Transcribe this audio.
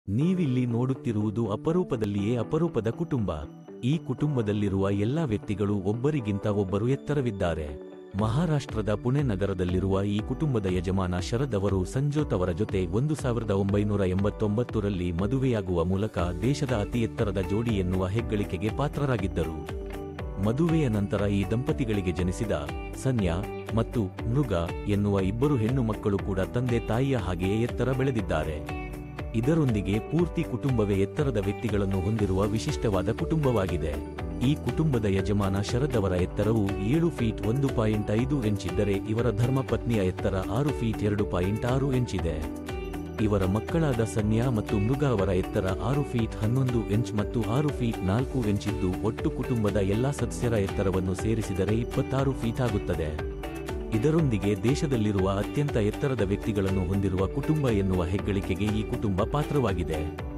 ನೀವಿಲ್ಲಿ ನೋಡುತ್ತಿರುವುದು ಅಪರೂಪದಲ್ಲಿಯೇ ಅಪರೂಪದ ಕುಟುಂಬ. ಈ ಕುಟುಂಬದಲ್ಲಿರುವ ಎಲ್ಲಾ ವ್ಯಕ್ತಿಗಳು ಒಬ್ಬರಿಗಿಂತ ಒಬ್ಬರು ಎತ್ತರವಿದ್ದಾರೆ. ಮಹಾರಾಷ್ಟ್ರದ ಪುಣೆ ನಗರದಲ್ಲಿರುವ ಈ ಕುಟುಂಬದ ಯಜಮಾನ ಶರದ್ ಅವರು ಸಂಜೋತ್ ಅವರ ಜೊತೆ 1989ರಲ್ಲಿ ಮದುವೆಯಾಗುವ ಮೂಲಕ ದೇಶದ ಅತಿ ಎತ್ತರದ ಜೋಡಿ ಎನ್ನುವ ಹೆಗ್ಗಳಿಕೆಗೆ ಪಾತ್ರರಾಗಿದ್ದರು. ಮದುವೆಯ ನಂತರ ಈ ದಂಪತಿಗಳಿಗೆ ಜನಿಸಿದ ಸನ್ಯಾ ಮತ್ತು ಮೃಗ ಎನ್ನುವ ಇಬ್ಬರು ಹೆಣ್ಣು ಮಕ್ಕಳು ಕೂಡ ತಂದೆ ತಾಯಿಯ ಹಾಗೆಯೇ ಎತ್ತರ ಬೆಳೆದಿದ್ದಾರೆ. ಇದರೊಂದಿಗೆ ಪೂರ್ತಿ ಕುಟುಂಬವೇ ಎತ್ತರದ ವ್ಯಕ್ತಿಗಳನ್ನು ಹೊಂದಿರುವ ವಿಶಿಷ್ಟವಾದ ಕುಟುಂಬವಾಗಿದೆ. ಈ ಕುಟುಂಬದ ಯಜಮಾನ ಶರದ್ ಅವರ ಎತ್ತರವು 7 ಫೀಟ್ 1.5 ಇಂಚ್ ಇದ್ದರೆ ಇವರ ಧರ್ಮಪತ್ನಿಯ ಎತ್ತರ 6 ಫೀಟ್ 2.6 ಇಂಚ್ ಇದೆ. ಇವರ ಮಕ್ಕಳಾದ ಸನ್ಯಾ ಮತ್ತು ಮೃಗ ಅವರ ಎತ್ತರ 6 ಫೀಟ್ 11 ಇಂಚ್ ಮತ್ತು 6 ಫೀಟ್ 4 ಇಂಚ್ ಇದ್ದು ಒಟ್ಟು ಕುಟುಂಬದ ಎಲ್ಲಾ ಸದಸ್ಯರ ಎತ್ತರವನ್ನು ಸೇರಿಸಿದರೆ 26 ಫೀಟ್ ಆಗುತ್ತದೆ. ಇದರೊಂದಿಗೆ ದೇಶದಲ್ಲಿರುವ ಅತ್ಯಂತ ಎತ್ತರದ ವ್ಯಕ್ತಿಗಳನ್ನು ಹೊಂದಿರುವ ಕುಟುಂಬ ಎನ್ನುವ ಹೆಗ್ಗಳಿಕೆಗೆ ಈ ಕುಟುಂಬ ಪಾತ್ರವಾಗಿದೆ.